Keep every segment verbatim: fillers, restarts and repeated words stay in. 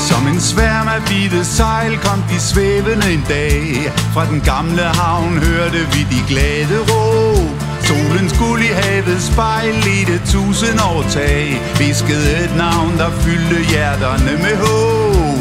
Som en sværm af hvide sejl kom de svævende en dag. Fra den gamle havn hørte vi de glade råb. Solen skulle i havets spejl i det tusind år tag. Viskede et navn, der fyldte hjerterne med håb.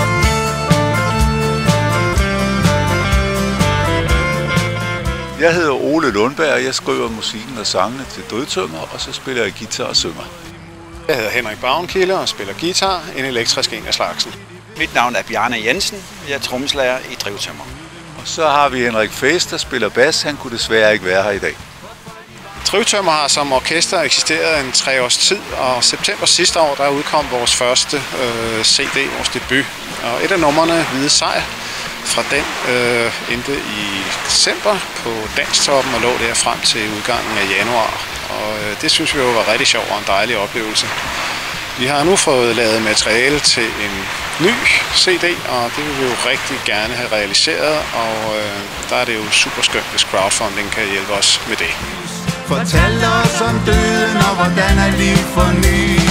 Jeg hedder Ole Lundberg, og jeg skriver musikken og sangene til Drøvtømmer, og så spiller jeg guitar og synger. Jeg hedder Henrik Bavnkilde og spiller guitar, en elektrisk en af slagsen. Mit navn er Bjarne Jensen, jeg er trommeslager i Drøvtømmer. Og så har vi Henrik Fæst, der spiller bas. Han kunne desværre ikke være her i dag. Drøvtømmer har som orkester eksisteret en tre års tid, og september sidste år der udkom vores første øh, C D, vores debut. Og et af numrene, Hvide Sejr, fra den øh, endte i december på Danstoppen og lå der frem til udgangen af januar. Og øh, det synes vi jo var rigtig sjovt og en dejlig oplevelse. Vi har nu fået lavet materiale til en ny C D, og det vil vi jo rigtig gerne have realiseret, og øh, der er det jo super skønt, hvis crowdfunding kan hjælpe os med det. Fortæl os om døden og hvordan er liv forny.